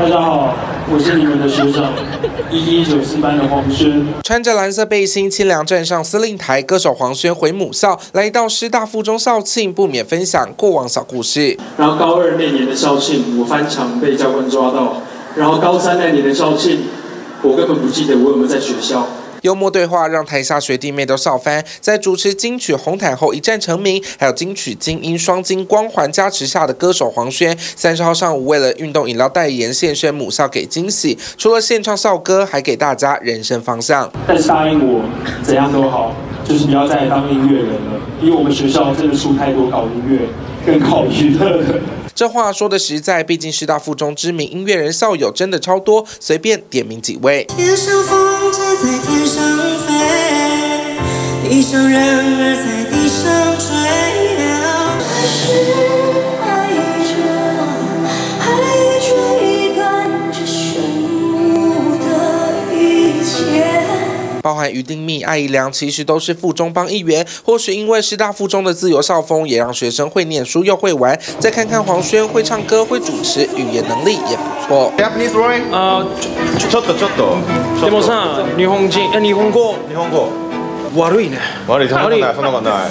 大家好，我是你们的学长1194班的黄轩。 穿着蓝色背心，清凉站上司令台，歌手黄轩回母校，来到师大附中校庆，不免分享过往小故事。 然后高2那年的校庆，我翻墙被教官抓到。然后高3那年的校庆，我根本不记得我有没有在学校。 幽默对话让台下学弟妹都笑翻，在主持金曲红毯后一战成名，还有金曲金音双金光环加持下的歌手黄轩，30号上午为了运动饮料代言现身母校给惊喜，除了献唱校歌，还给大家人生方向。 但是答应我，怎样都好，就是不要再当音乐人了，因为我们学校真的出太多搞音乐跟搞娱乐的。 这话说的实在，毕竟师大附中知名音乐人校友真的超多，随便点名几位。 天上风筝在天上飞，地上人儿在地上追。还是爱着，还追赶着炫目的一切。 包含于丁密、艾怡良，其实都是附中帮一员。或许因为师大附中的自由校风，也让学生会念书又会玩。再看看黄轩，会唱歌、会主持，语言能力也不错。 Japanese Roy？ちょっと。 でもさ、日本語悪いね。 悪い、そんなことない、そんなことない。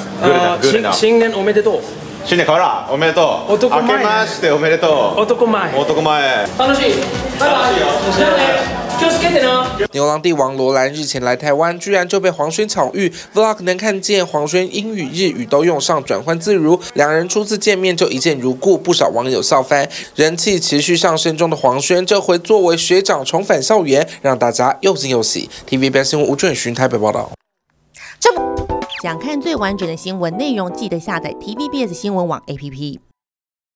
新年おめでとう。 新年からおめでとう。 男前。 明けましておめでとう。 男前。 男前。 楽しい。拜拜。 牛郎帝王罗兰日前来台湾，居然就被黄轩巧遇。Vlog 能看见黄轩英语、日语都用上，转换自如。两人初次见面就一见如故，不少网友笑翻。人气持续上升中的黄轩，这回作为学长重返校园，让大家又惊又喜。TVBS 新闻吴俊勋台北报道。 想看最完整的新闻内容，记得下载 TVBS 新闻网 APP。